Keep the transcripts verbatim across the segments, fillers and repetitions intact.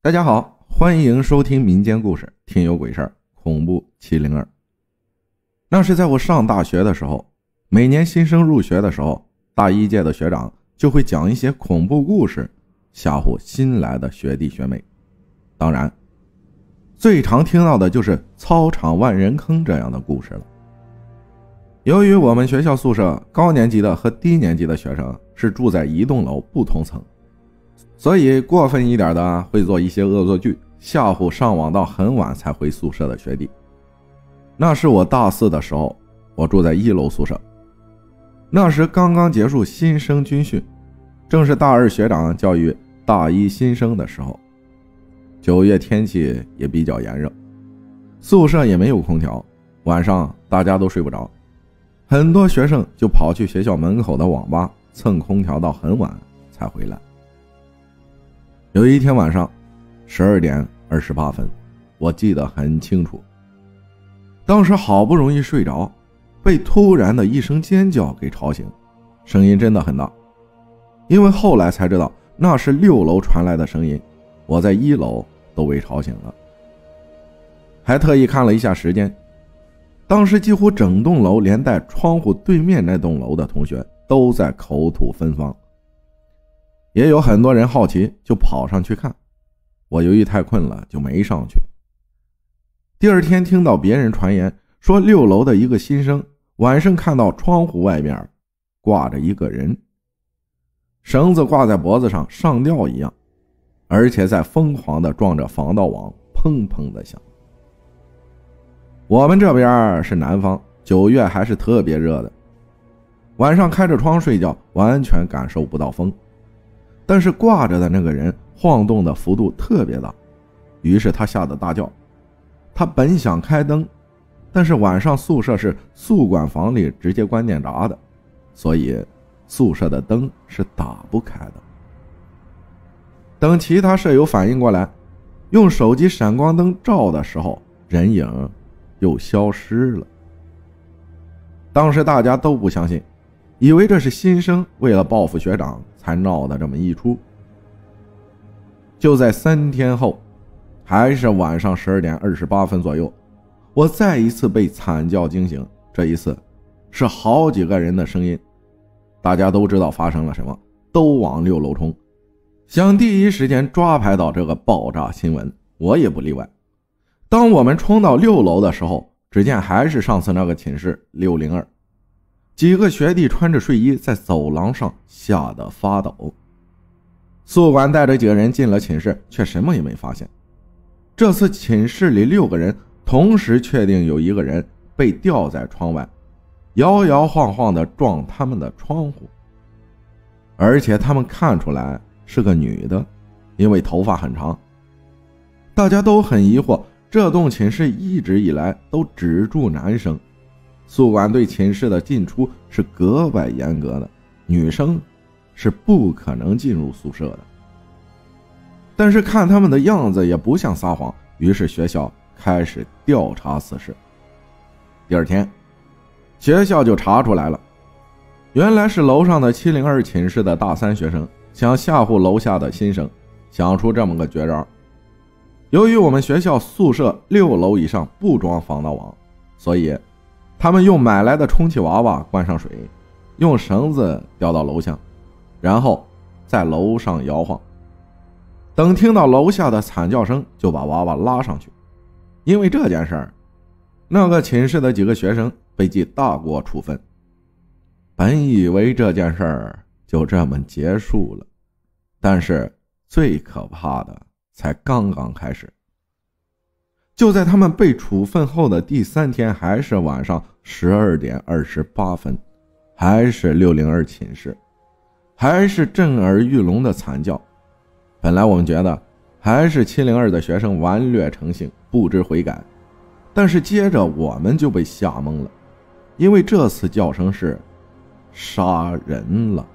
大家好，欢迎收听民间故事，听有鬼事儿，恐怖七零二。那是在我上大学的时候，每年新生入学的时候，大一届的学长就会讲一些恐怖故事，吓唬新来的学弟学妹。当然，最常听到的就是操场万人坑这样的故事了。由于我们学校宿舍高年级的和低年级的学生是住在一栋楼不同层，所以过分一点的会做一些恶作剧，吓唬上网到很晚才回宿舍的学弟。那是我大四的时候，我住在一楼宿舍。那时刚刚结束新生军训，正是大二学长教育大一新生的时候。九月天气也比较炎热，宿舍也没有空调，晚上大家都睡不着，很多学生就跑去学校门口的网吧蹭空调到很晚才回来。有一天晚上十二点二十八分，我记得很清楚，当时好不容易睡着，被突然的一声尖叫给吵醒，声音真的很大，因为后来才知道那是六楼传来的声音，我在一楼都被吵醒了。还特意看了一下时间，当时几乎整栋楼连带窗户对面那栋楼的同学都在口吐芬芳，也有很多人好奇就跑上去看，我由于太困了就没上去。第二天听到别人传言说六楼的一个新生晚上看到窗户外面挂着一个人，绳子挂在脖子上上吊一样，而且在疯狂地撞着防盗网，砰砰地响。我们这边是南方，九月还是特别热的，晚上开着窗睡觉完全感受不到风，但是挂着的那个人晃动的幅度特别大，于是他吓得大叫。他本想开灯，但是晚上宿舍是宿管房里直接关电闸的，所以宿舍的灯是打不开的。等其他舍友反应过来，用手机闪光灯照的时候，人影又消失了。当时大家都不相信，以为这是新生为了报复学长才闹的这么一出。就在三天后，还是晚上十二点二十八分左右，我再一次被惨叫惊醒，这一次是好几个人的声音，大家都知道发生了什么，都往六楼冲，想第一时间抓拍到这个爆炸新闻，我也不例外。当我们冲到六楼的时候，只见还是上次那个寝室六零二，几个学弟穿着睡衣在走廊上吓得发抖。宿管带着几个人进了寝室，却什么也没发现。这次寝室里六个人同时确定有一个人被吊在窗外，摇摇晃晃地撞他们的窗户，而且他们看出来是个女的，因为头发很长。大家都很疑惑，这栋寝室一直以来都只住男生，宿管对寝室的进出是格外严格的，女生是不可能进入宿舍的。但是看他们的样子也不像撒谎，于是学校开始调查此事。第二天，学校就查出来了，原来是楼上的七零二寝室的大三学生想吓唬楼下的新生，想出这么个绝招。由于我们学校宿舍六楼以上不装防盗网，所以他们用买来的充气娃娃灌上水，用绳子吊到楼下，然后在楼上摇晃，等听到楼下的惨叫声就把娃娃拉上去。因为这件事儿，那个寝室的几个学生被记大过处分。本以为这件事儿就这么结束了，但是最可怕的才刚刚开始。就在他们被处分后的第三天，还是晚上十二点二十八分，还是六零二寝室，还是震耳欲聋的惨叫。本来我们觉得还是七零二的学生顽劣成性，不知悔改，但是接着我们就被吓懵了，因为这次叫声是杀人了。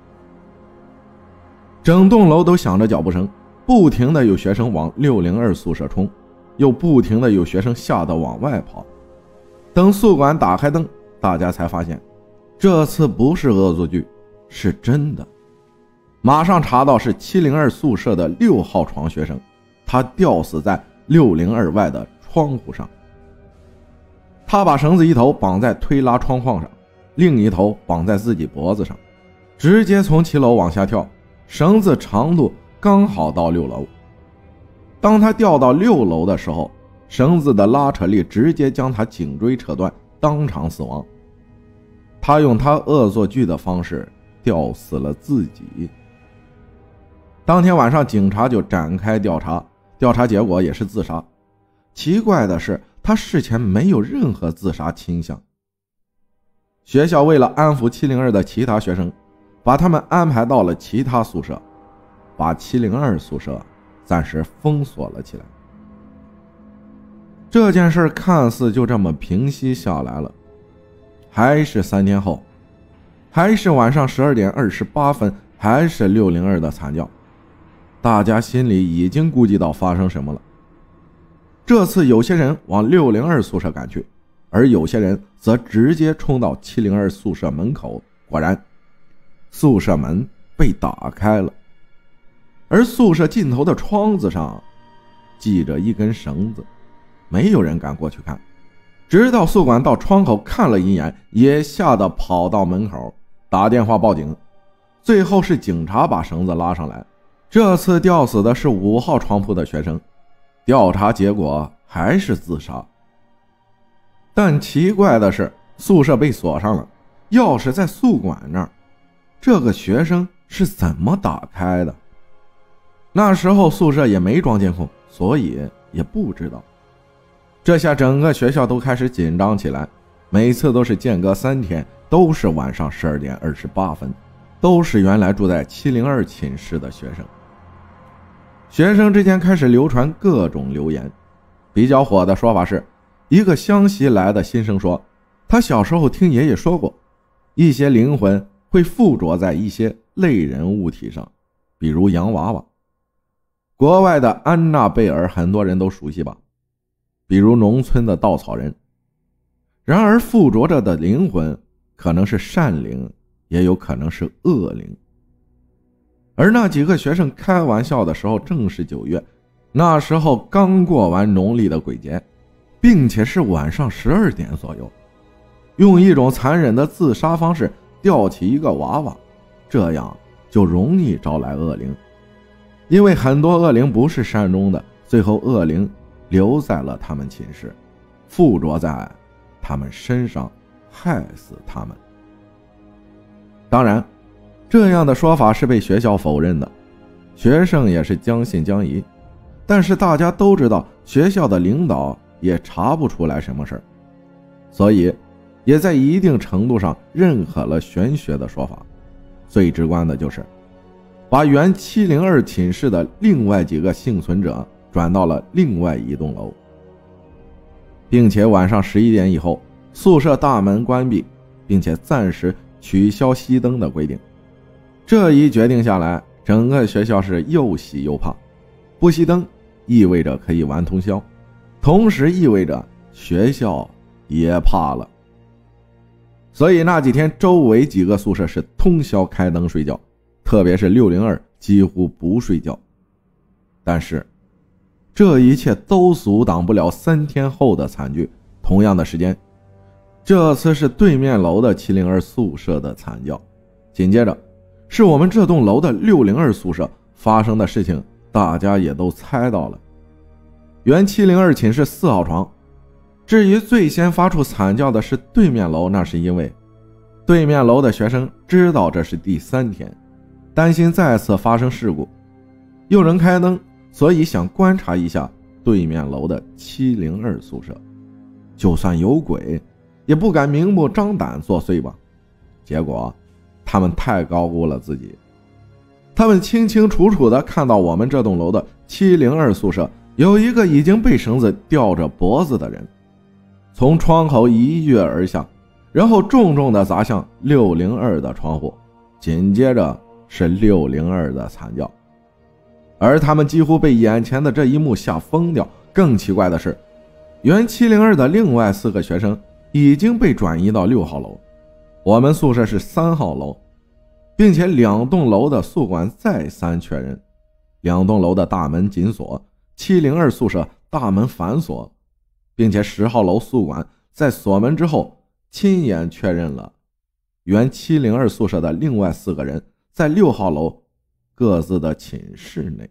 整栋楼都响着脚步声，不停的有学生往六零二宿舍冲，又不停的有学生吓得往外跑。等宿管打开灯，大家才发现这次不是恶作剧，是真的。马上查到是七零二宿舍的六号床学生，他他吊死在六零二外的窗户上。他把绳子一头绑在推拉窗框上，另一头绑在自己脖子上，直接从七楼往下跳，绳子长度刚好到六楼。当他掉到六楼的时候，绳子的拉扯力直接将他颈椎扯断，当场死亡。他用他恶作剧的方式吊死了自己。当天晚上警察就展开调查，调查结果也是自杀。奇怪的是，他事前没有任何自杀倾向。学校为了安抚七零二的其他学生，把他们安排到了其他宿舍，把七零二宿舍暂时封锁了起来。这件事看似就这么平息下来了，还是三天后，还是晚上十二点二十八分，还是六零二的惨叫。大家心里已经估计到发生什么了。这次有些人往六零二宿舍赶去，而有些人则直接冲到七零二宿舍门口。果然，宿舍门被打开了，而宿舍尽头的窗子上系着一根绳子，没有人敢过去看。直到宿管到窗口看了一眼，也吓得跑到门口打电话报警。最后是警察把绳子拉上来。这次吊死的是五号床铺的学生，调查结果还是自杀。但奇怪的是，宿舍被锁上了，钥匙在宿管那儿，这个学生是怎么打开的？那时候宿舍也没装监控，所以也不知道。这下整个学校都开始紧张起来，每次都是间隔三天，都是晚上十二点二十八分，都是原来住在七零二寝室的学生。学生之间开始流传各种流言，比较火的说法是，一个湘西来的新生说，他小时候听爷爷说过，一些灵魂会附着在一些类人物体上，比如洋娃娃。国外的安娜贝尔很多人都熟悉吧，比如农村的稻草人。然而附着着的灵魂可能是善灵，也有可能是恶灵。而那几个学生开玩笑的时候正是九月，那时候刚过完农历的鬼节，并且是晚上十二点左右，用一种残忍的自杀方式吊起一个娃娃，这样就容易招来恶灵。因为很多恶灵不是善终的，最后恶灵留在了他们寝室，附着在他们身上，害死他们。当然这样的说法是被学校否认的，学生也是将信将疑，但是大家都知道学校的领导也查不出来什么事儿，所以也在一定程度上认可了玄学的说法。最直观的就是把原七零二寝室的另外几个幸存者转到了另外一栋楼，并且晚上十一点以后宿舍大门关闭，并且暂时取消熄灯的规定。这一决定下来，整个学校是又喜又怕。不熄灯意味着可以玩通宵，同时意味着学校也怕了。所以那几天周围几个宿舍是通宵开灯睡觉，特别是六零二几乎不睡觉。但是这一切都阻挡不了三天后的惨剧。同样的时间，这次是对面楼的七零二宿舍的惨叫，紧接着是我们这栋楼的六零二宿舍发生的事情，大家也都猜到了。原七零二寝室四号床，至于最先发出惨叫的是对面楼，那是因为对面楼的学生知道这是第三天，担心再次发生事故，有人开灯，所以想观察一下对面楼的七零二宿舍，就算有鬼也不敢明目张胆作祟吧。结果他们太高估了自己，他们清清楚楚地看到我们这栋楼的七零二宿舍有一个已经被绳子吊着脖子的人，从窗口一跃而下，然后重重地砸向六零二的窗户，紧接着是六零二的惨叫。而他们几乎被眼前的这一幕吓疯掉。更奇怪的是，原七零二的另外四个学生已经被转移到六号楼，我们宿舍是三号楼，并且两栋楼的宿管再三确认，两栋楼的大门紧锁， 七零二宿舍大门反锁，并且十号楼宿管在锁门之后亲眼确认了原七零二宿舍的另外四个人在六号楼各自的寝室内。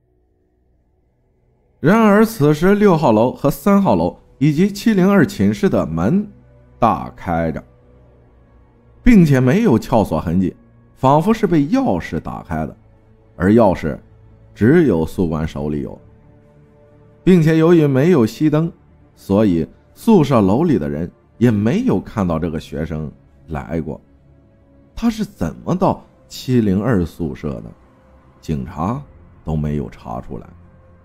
然而此时六号楼和三号楼以及七零二寝室的门大开着，并且没有撬锁痕迹，仿佛是被钥匙打开的，而钥匙只有宿管手里有，并且由于没有熄灯，所以宿舍楼里的人也没有看到这个学生来过。他是怎么到七零二宿舍的？警察都没有查出来。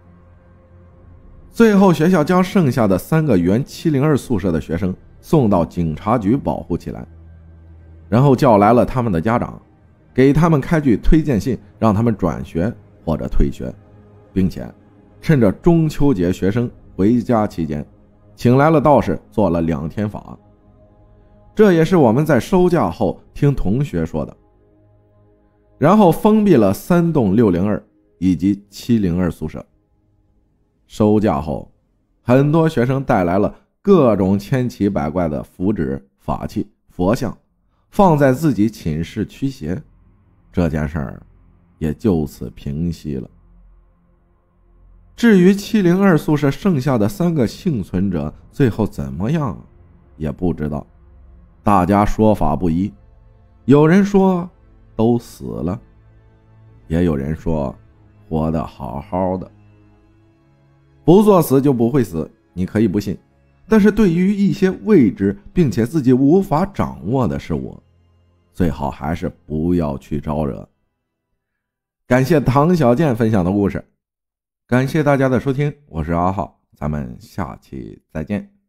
最后学校将剩下的三个原七零二宿舍的学生送到警察局保护起来，然后叫来了他们的家长，给他们开具推荐信，让他们转学或者退学，并且趁着中秋节学生回家期间，请来了道士做了两天法。这也是我们在收假后听同学说的。然后封闭了三栋六零二以及七零二宿舍。收假后，很多学生带来了各种千奇百怪的符纸、法器、佛像，放在自己寝室驱邪，这件事儿也就此平息了。至于七零二宿舍剩下的三个幸存者最后怎么样，也不知道，大家说法不一，有人说都死了，也有人说活得好好的。不作死就不会死，你可以不信，但是对于一些未知并且自己无法掌握的事物，最好还是不要去招惹。感谢唐小健分享的故事，感谢大家的收听，我是阿浩，咱们下期再见。